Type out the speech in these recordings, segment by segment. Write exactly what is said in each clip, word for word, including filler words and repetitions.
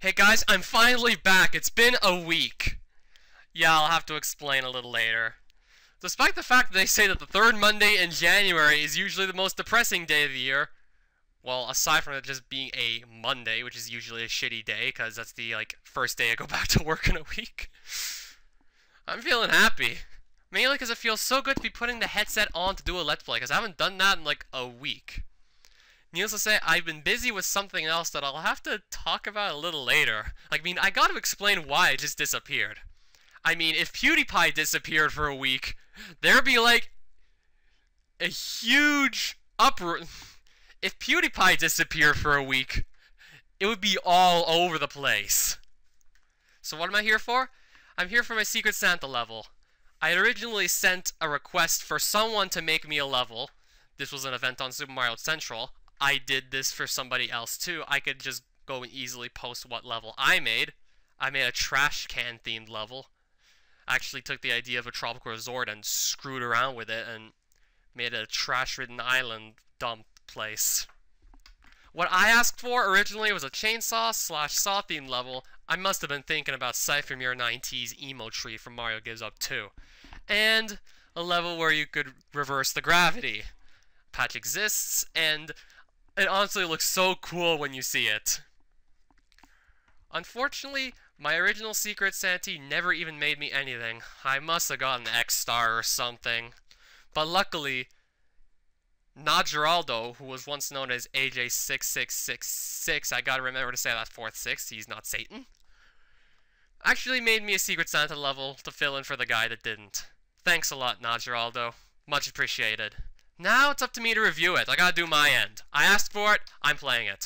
Hey guys, I'm finally back. It's been a week. Yeah, I'll have to explain a little later. Despite the fact that they say that the third Monday in January is usually the most depressing day of the year, well, aside from it just being a Monday, which is usually a shitty day, because that's the, like, first day I go back to work in a week, I'm feeling happy. Mainly because it feels so good to be putting the headset on to do a Let's Play, because I haven't done that in, like, a week. Needless to say, I've been busy with something else that I'll have to talk about a little later. Like, I mean, I gotta explain why it just disappeared. I mean, if PewDiePie disappeared for a week, there'd be, like, a huge uproar. If PewDiePie disappeared for a week, it would be all over the place. So what am I here for? I'm here for my Secret Santa level. I had originally sent a request for someone to make me a level. This was an event on Super Mario Central. I did this for somebody else too. I could just go and easily post what level I made. I made a trash can themed level. I actually took the idea of a tropical resort and screwed around with it and made a trash-ridden island dump place. What I asked for originally was a chainsaw slash saw themed level. I must have been thinking about Cypher Mirror nine T's emo tree from Mario Gives Up two. And a level where you could reverse the gravity. Patch exists, and it honestly looks so cool when you see it. Unfortunately, my original Secret Santa never even made me anything. I must have gotten an X star or something. But luckily, Najeraldo, who was once known as A J six six six six, I gotta remember to say that fourth six, he's not Satan, actually made me a Secret Santa level to fill in for the guy that didn't. Thanks a lot, Najeraldo. Much appreciated. Now it's up to me to review it. I gotta do my end. I asked for it, I'm playing it.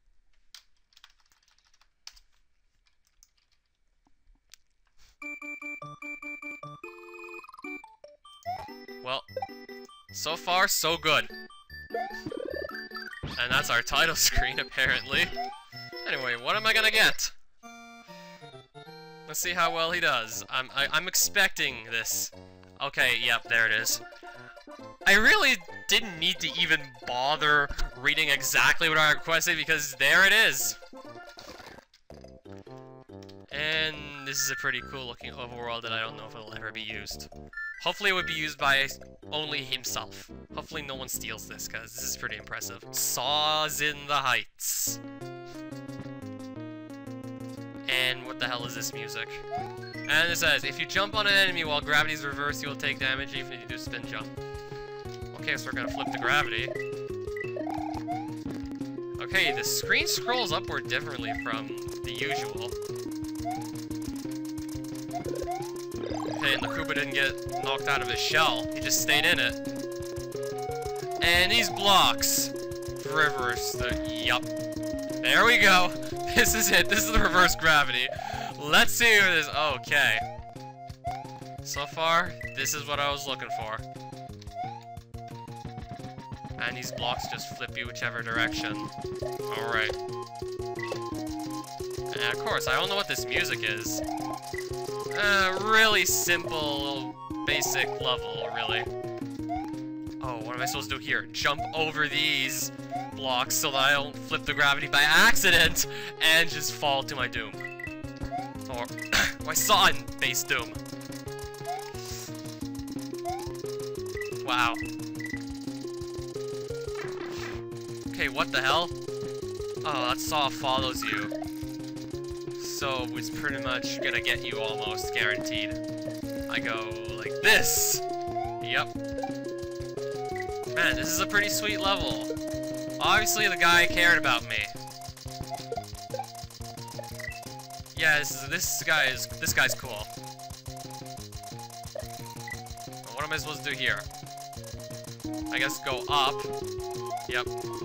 Well, so far, so good. And that's our title screen, apparently. Anyway, what am I gonna get? Let's see how well he does. I'm, I, I'm expecting this. Okay, yep, there it is. I really didn't need to even bother reading exactly what I requested because there it is. And this is a pretty cool looking overworld that I don't know if it'll ever be used. Hopefully it would be used by only himself. Hopefully no one steals this because this is pretty impressive. Saws in the Heights. And what the hell is this music? And it says, if you jump on an enemy while gravity is reversed, you will take damage even if you do a spin jump. Okay, so we're gonna flip the gravity. Okay, the screen scrolls upward differently from the usual. Okay, and the Koopa didn't get knocked out of his shell. He just stayed in it. And these blocks reverse the... Yup. There we go. This is it. This is the reverse gravity. Let's see who this... Okay. So far, this is what I was looking for. And these blocks just flip you whichever direction. Alright. And of course, I don't know what this music is. Uh, really simple, basic level, really. Oh, what am I supposed to do here? Jump over these blocks so that I don't flip the gravity by accident and just fall to my doom. Or my saw in base doom. Wow. Okay, what the hell? Oh, that saw follows you. So it's pretty much gonna get you almost guaranteed. I go like this. Yep. Man, this is a pretty sweet level. Obviously the guy cared about me. Yeah, this is this guy is this guy's cool. What am I supposed to do here? I guess go up. Yep.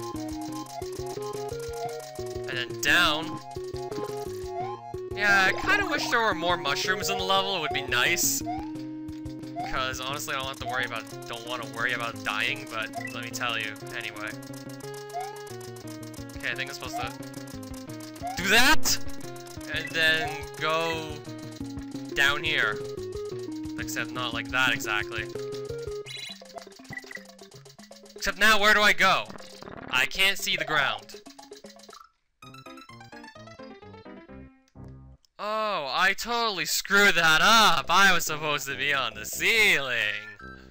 And then down. Yeah, I kind of wish there were more mushrooms in the level. It would be nice. Because honestly, I don't have to worry about, don't want to worry about dying, but let me tell you, anyway. Okay, I think I'm supposed to do that, and then go down here. Except not like that exactly. Except now, where do I go? I can't see the ground. Oh, I totally screwed that up. I was supposed to be on the ceiling.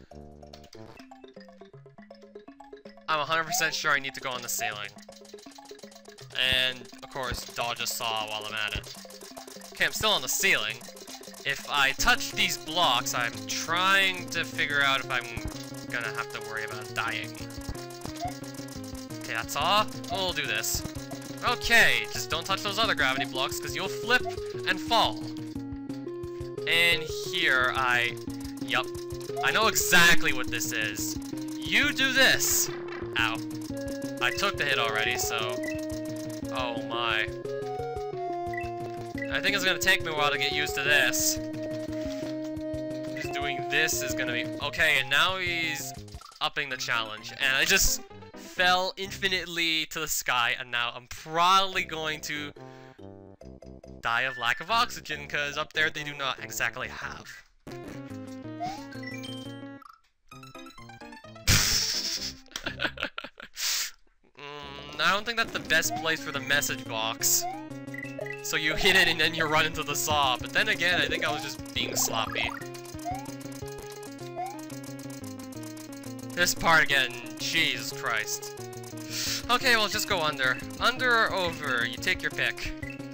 I'm one hundred percent sure I need to go on the ceiling. And, of course, dodge a saw while I'm at it. Okay, I'm still on the ceiling. If I touch these blocks, I'm trying to figure out if I'm gonna have to worry about dying. Okay, that's all. We'll do this. Okay, just don't touch those other gravity blocks, because you'll flip and fall. And here I... Yup. I know exactly what this is. You do this! Ow. I took the hit already, so... Oh my. I think it's gonna take me a while to get used to this. Just doing this is gonna be... Okay, and now he's upping the challenge. And I just fell infinitely to the sky, and now I'm probably going to die of lack of oxygen, because up there they do not exactly have. mm, I don't think that's the best place for the message box. So you hit it and then you run into the saw, but then again, I think I was just being sloppy. This part again, Jesus Christ. Okay, well, just go under. Under or over, you take your pick.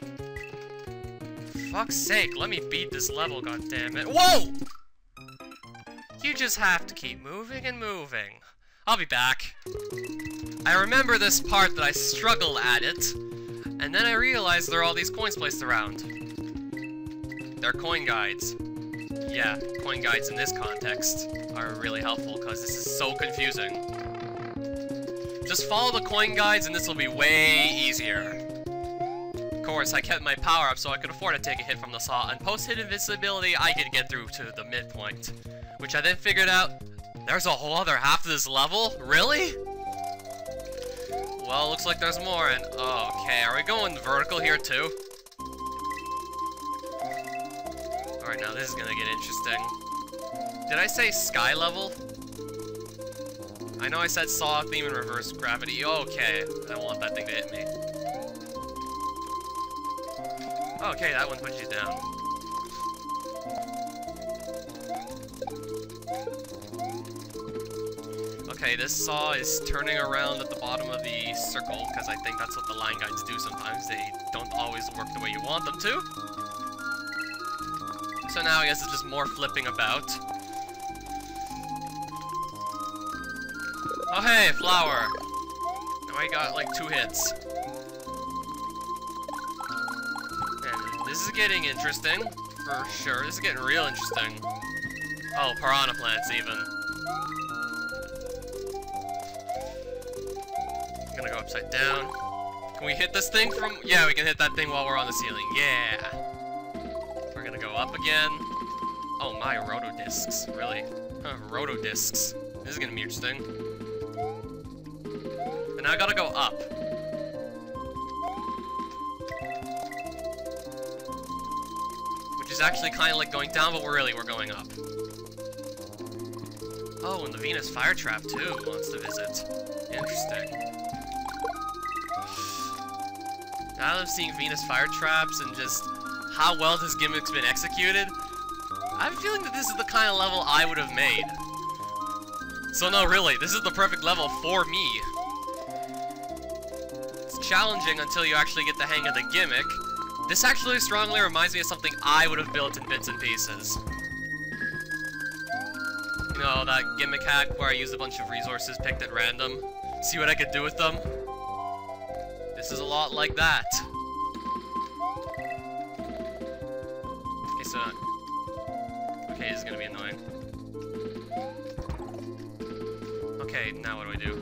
Fuck's sake, let me beat this level, goddammit. Whoa! You just have to keep moving and moving. I'll be back. I remember this part that I struggled at it, and then I realized there are all these coins placed around. They're coin guides. Yeah, coin guides in this context are really helpful because this is so confusing. Just follow the coin guides and this will be way easier. Of course, I kept my power up so I could afford to take a hit from the saw, and post-hit invincibility I could get through to the midpoint. Which I then figured out, there's a whole other half of this level? Really? Well, looks like there's more, and okay, are we going vertical here too? Alright, now this is gonna get interesting. Did I say sky level? I know I said saw, theme, and reverse gravity. Okay, I don't want that thing to hit me. Okay, that one puts you down. Okay, this saw is turning around at the bottom of the circle, because I think that's what the line guides do sometimes. They don't always work the way you want them to. So now I guess it's just more flipping about. Oh hey, flower! Now I got like two hits. And this is getting interesting, for sure. This is getting real interesting. Oh, piranha plants even. I'm gonna go upside down. Can we hit this thing from... Yeah, we can hit that thing while we're on the ceiling. Yeah! We're gonna go up again. Oh my, rotodiscs. Really? Huh, rotodiscs. This is gonna be interesting. And now I gotta go up. Which is actually kind of like going down, but we're really, we're going up. Oh, and the Venus fire trap too wants to visit. Interesting. Now that I'm seeing Venus fire traps and just how well this gimmick's been executed, I have a feeling that this is the kind of level I would have made. So no, really, this is the perfect level for me. It's challenging until you actually get the hang of the gimmick. This actually strongly reminds me of something I would have built in bits and pieces. You know, that gimmick hack where I used a bunch of resources picked at random. See what I could do with them? This is a lot like that. Okay, so... Okay, this is gonna be annoying. Okay, now what do I do?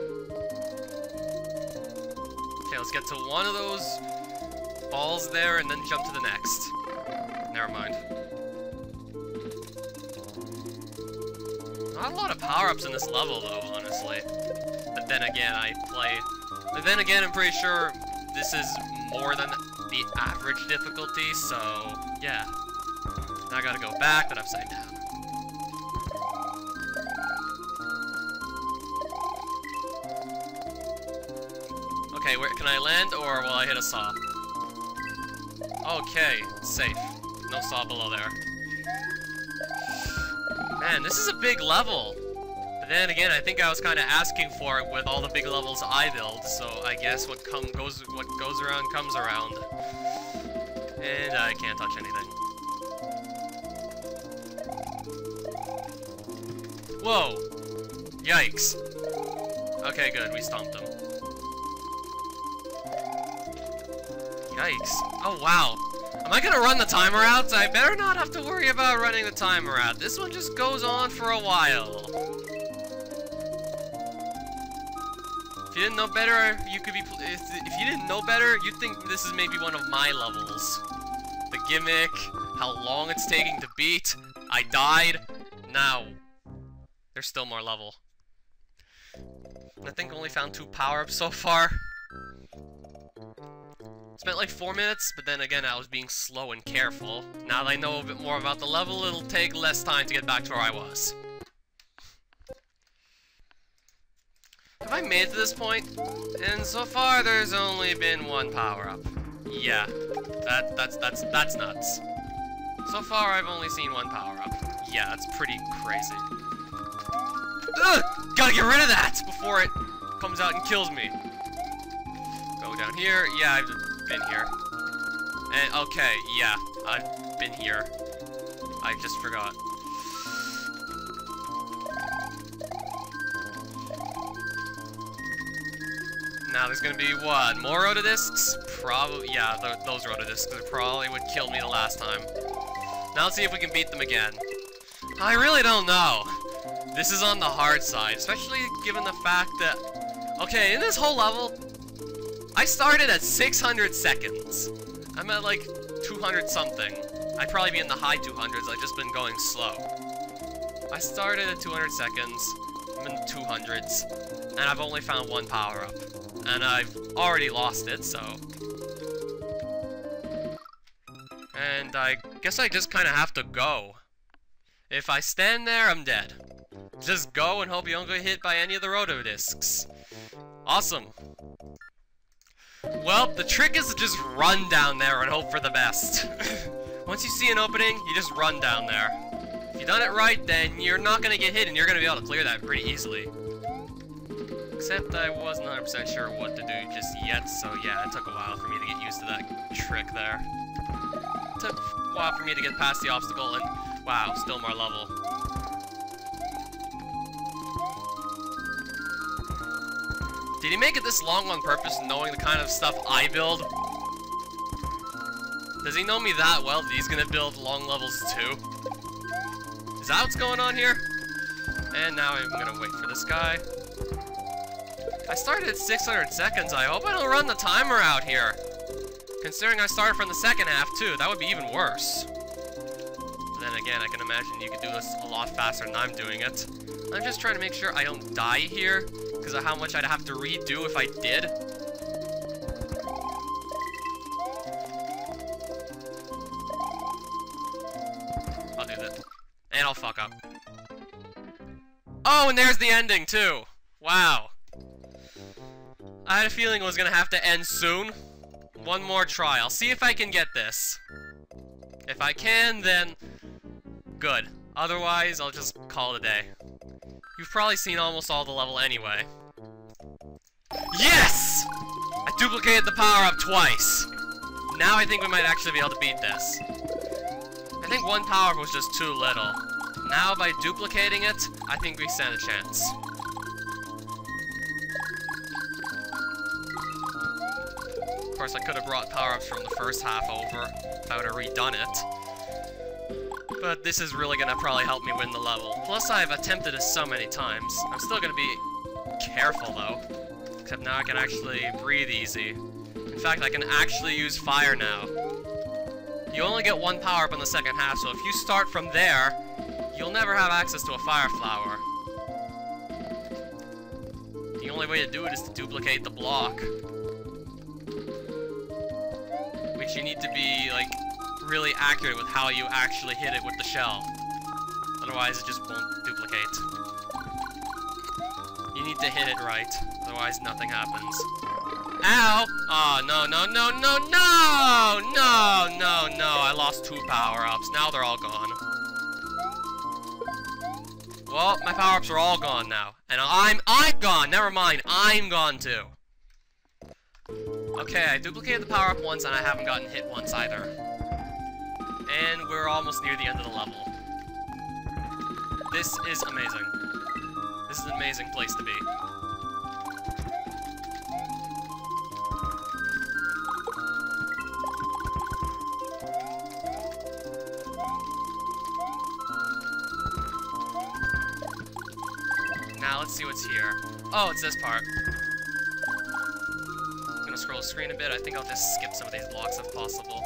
Okay, let's get to one of those balls there and then jump to the next. Never mind. Not a lot of power-ups in this level, though, honestly. But then again, I play... But then again, I'm pretty sure this is more than the average difficulty, so... Yeah. Now I gotta go back, but upside down. Okay, where can I land, or will I hit a saw? Okay, safe. No saw below there. Man, this is a big level. But then again, I think I was kind of asking for it with all the big levels I build. So I guess what come goes what goes around comes around. And I can't touch anything. Whoa! Yikes. Okay, good. We stomped him. Yikes. Oh, wow. Am I gonna run the timer out? I better not have to worry about running the timer out. This one just goes on for a while. If you didn't know better, you could be... If, if you didn't know better, you'd think this is maybe one of my levels. The gimmick, how long it's taking to beat. I died. Now, there's still more level. I think I only found two power-ups so far. Spent like four minutes, but then again I was being slow and careful. Now that I know a bit more about the level, it'll take less time to get back to where I was. Have I made it to this point? And so far there's only been one power-up. Yeah, that that's that's that's nuts. So far I've only seen one power-up. Yeah, that's pretty crazy. Ugh! Gotta get rid of that before it comes out and kills me. Go down here. Yeah, I've been here. And okay, yeah, I've been here. I just forgot. Now there's gonna be what? More rotodiscs? Probably, yeah, th those rotodiscs probably would kill me the last time. Now let's see if we can beat them again. I really don't know. This is on the hard side, especially given the fact that... Okay, in this whole level, I started at six hundred seconds. I'm at like two hundred something. I'd probably be in the high two hundreds, I've just been going slow. I started at two hundred seconds, I'm in the two hundreds, and I've only found one power-up. And I've already lost it, so... And I guess I just kind of have to go. If I stand there, I'm dead. Just go and hope you don't get hit by any of the rotodiscs. Awesome. Well, the trick is to just run down there and hope for the best. Once you see an opening, you just run down there. If you've done it right, then you're not going to get hit and you're going to be able to clear that pretty easily. Except I wasn't one hundred percent sure what to do just yet, so yeah, it took a while for me to get used to that trick there. It took a while for me to get past the obstacle, and wow, still more level. Did he make it this long on purpose, knowing the kind of stuff I build? Does he know me that well that he's gonna build long levels too? Is that what's going on here? And now I'm gonna wait for this guy. I started at six hundred seconds. I hope I don't run the timer out here. Considering I started from the second half too, that would be even worse. But then again, I can imagine you could do this a lot faster than I'm doing it. I'm just trying to make sure I don't die here, because of how much I'd have to redo if I did. I'll do that. And I'll fuck up. Oh, and there's the ending too! Wow. I had a feeling it was gonna have to end soon. One more try. I'll see if I can get this. If I can, then good. Otherwise, I'll just call it a day. You've probably seen almost all the level anyway. Yes! I duplicated the power-up twice. Now I think we might actually be able to beat this. I think one power-up was just too little. Now by duplicating it, I think we stand a chance. Of course, I could have brought power-ups from the first half over if I would have redone it. But this is really gonna probably help me win the level. Plus, I've attempted it so many times. I'm still gonna be careful, though. Except now I can actually breathe easy. In fact, I can actually use fire now. You only get one power-up in the second half, so if you start from there, you'll never have access to a fire flower. The only way to do it is to duplicate the block. Which you need to be, like, really accurate with how you actually hit it with the shell. Otherwise, it just won't duplicate. You need to hit it right, otherwise nothing happens. Ow! Oh, no, no, no, no, no! No, lost two power-ups. Now they're all gone. Well, my power-ups are all gone now. And I'm- I'm gone! Never mind, I'm gone too. Okay, I duplicated the power-up once and I haven't gotten hit once either. And we're almost near the end of the level. This is amazing. This is an amazing place to be. Now let's see what's here. Oh, it's this part. I'm gonna scroll the screen a bit. I think I'll just skip some of these blocks if possible.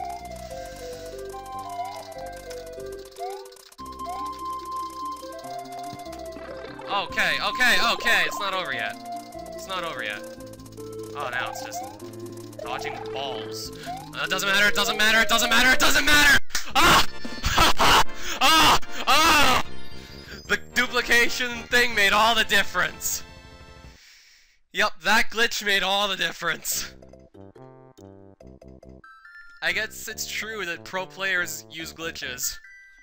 Okay, okay, okay, it's not over yet. It's not over yet. Oh, now it's just dodging balls. Uh, it doesn't matter, it doesn't matter, it doesn't matter, it doesn't matter! Ah! Ah! Ah! The duplication thing made all the difference. Yup, that glitch made all the difference. I guess it's true that pro players use glitches.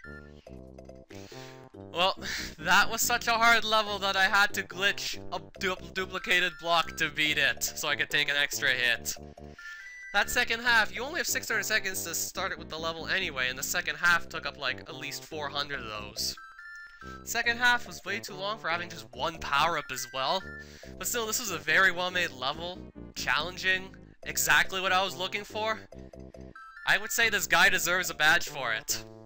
Well, that was such a hard level that I had to glitch a du duplicated block to beat it, so I could take an extra hit. That second half, you only have six hundred seconds to start it with the level anyway, and the second half took up like at least four hundred of those. Second half was way too long for having just one power-up as well. But still, this was a very well-made level, challenging, exactly what I was looking for. I would say this guy deserves a badge for it.